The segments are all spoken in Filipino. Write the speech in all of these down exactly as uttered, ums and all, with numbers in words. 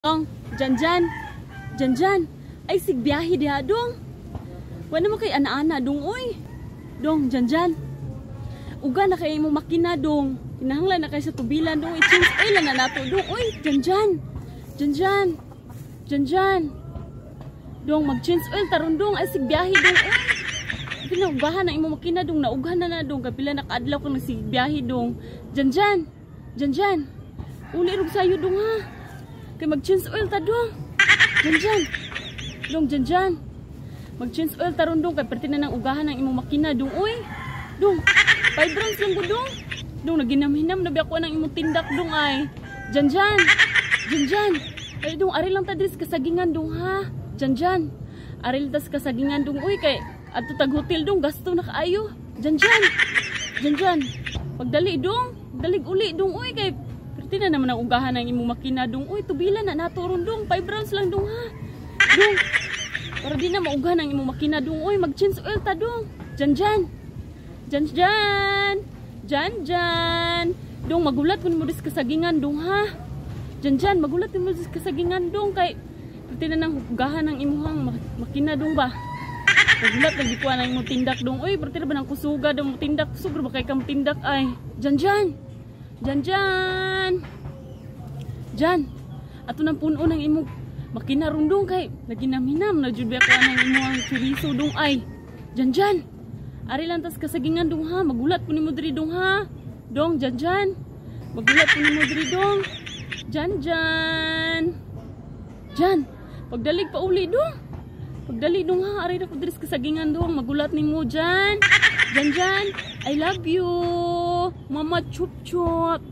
Dong, dyan dyan, dyan dyan, ay sigbiyahe diha dong. Wala mo kay ana-ana dong, oy. Dong, dyan dyan. Uga na kay mo makina dong. Hinahanglan na kay sa tubilan dong, i-change oil na nato dong, oy. Dyan dyan, dyan dyan, dyan dyan. Dong, mag-change oil taron dong, ay sigbiyahe dong, oy. Pinaugahan na imo makina dong, naugahan na na dong, kapila nakaadlaw kang sigbiyahe dong. Dyan dyan, dyan dyan. Uli rog sayo dong ha. Kay mag-change oil ta dong. Dyan dyan. Dong, dyan dyan. Mag-change oil ta ron dong. Kay perti na ng ugahan ng imong makina dong. Uy. Dong. five rounds lang ko dong. Dong, naginam-hinam na biya ko ng imong tindak dong ay. Dyan dyan. Dyan dyan. Ay dong, aril lang ta dres kasagingan dong ha. Dyan dyan. Aril tas kasagingan dong. Uy, kay ato tag hotel dong. Gasto na kaayo. Dyan dyan. Dyan dyan. Pagdali dong. Dalig uli dong. Uy, kay Tina naman ang ugahan ng imong makina dong. Uy, tubilan na naturon dong. five rounds lang dong ha. Dong. Para di na maugahan ng imong makina dong. Uy, mag-change oil ta dong. Dyan dyan. Dyan dyan. Dyan dyan. Dong, magulat kung mo dis kasagingan dong ha. Dyan dyan, magulat kung mo dis kasagingan dong. Kay, tina nang ugahan ng imong makina dong ba. Magulat lagi ko na imong tindak dong. Uy, perti na ba ng kusuga dong tindak. Kusugro ba kay kam tindak ay. Dyan dyan. Dyan dyan. Dyan. Ato nang puno ng imong makina rundong kay naginam-hinam na jud ba ko nang imong chorizo dong ay. Dyan dyan. Ari lang tas kasagingan dong ha. Magulat po nimo diri dong ha. Dong dyan dyan. Magulat po nimo diri dong. Dyan dyan. Dyan. Pagdalig pa uli dong. Pagdali dong ha. Ari ra ko diri kasagingan dong. Magulat nimo dyan. Dyan dyan. I love you. Mama chup chup.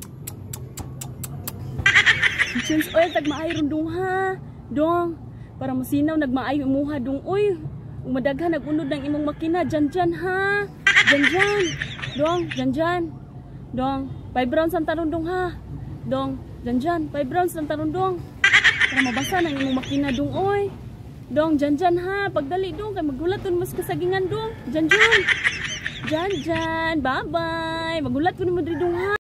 Change oil tag maay rundong ha. Dong, para masinaw nagmaay imuha dong. Uy, umadaghan nagunod ng imong makina. Dyan dyan ha. Dyan dyan. Dong, dyan dyan. Dong, five rounds ang tarong dong ha. Dong, dyan dyan. five rounds ang tarong dong. Para mabasa ng imong makina dong. Uy. Dong, dyan dyan ha. Pagdali dong, kay magulat dun mas kasagingan dong. Dyan dyan. Dyan dyan. Bye bye. Magulat ko ni mo diri dong ha.